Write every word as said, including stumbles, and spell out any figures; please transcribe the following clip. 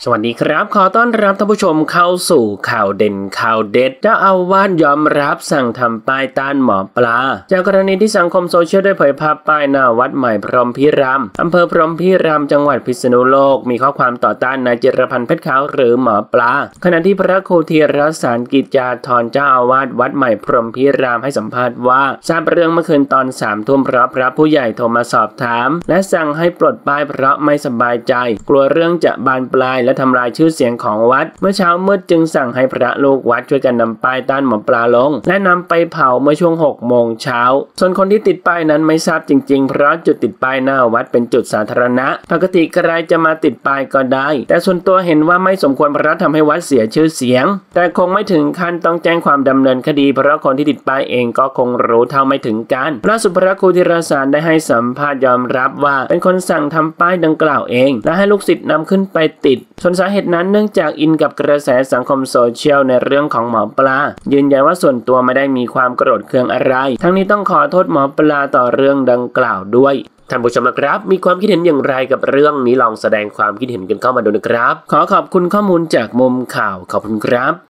สวัสดีครับขอต้อนรับท่านผู้ชมเข้าสู่ข่าวเด่นข่าวเด็ดเจ้าอาวาสยอมรับสั่งทำป้ายต้านหมอปลาจากกรณีที่สังคมโซเชียลได้เผยภาพป้ายหน้าวัดใหม่พรหมพิรามอำเภอพรหมพิรามจังหวัดพิษณุโลกมีข้อความต่อต้านนายจิรพันธ์เพชรขาวหรือหมอปลาขณะที่พระครูธีรสารกิจจาธรเจ้าอาวาสวัดใหม่พรหมพิรามให้สัมภาษณ์ว่าทราบเรื่องเมื่อคืนตอนสามทุ่มเพราะพระผู้ใหญ่โทรมาสอบถามและสั่งให้ปลดป้ายเพราะไม่สบายใจกลัวเรื่องจะบานปลายและทำลายชื่อเสียงของวัดเมื่อเช้ามืดจึงสั่งให้พระลูกวัดช่วยกันนำป้ายต้านหมอปลาลงและนำไปเผาเมื่อช่วงหกโมงเช้าส่วนคนที่ติดป้ายนั้นไม่ทราบจริงๆเพราะจุดติดป้ายหน้าวัดเป็นจุดสาธารณะปกติใครจะมาติดป้ายก็ได้แต่ส่วนตัวเห็นว่าไม่สมควรเพราะทำให้วัดเสียชื่อเสียงแต่คงไม่ถึงขั้นต้องแจ้งความดำเนินคดีเพราะคนที่ติดป้ายเองก็คงรู้เท่าไม่ถึงกันล่าสุดพระครูธีรสารได้ให้สัมภาษณ์ยอมรับว่าเป็นคนสั่งทำป้ายดังกล่าวเองและให้ลูกศิษย์นำขึ้นไปติดส่วนสาเหตุนั้นเนื่องจากอินกับกระแสสังคมโซเชียลในเรื่องของหมอปลายืนยันว่าส่วนตัวไม่ได้มีความโกรธเคืองอะไรทั้งนี้ต้องขอโทษหมอปลาต่อเรื่องดังกล่าวด้วยท่านผู้ชมนะครับมีความคิดเห็นอย่างไรกับเรื่องนี้ลองแสดงความคิดเห็นกันเข้ามาดูนะครับขอขอบคุณข้อมูลจากมุมข่าวขอบคุณครับ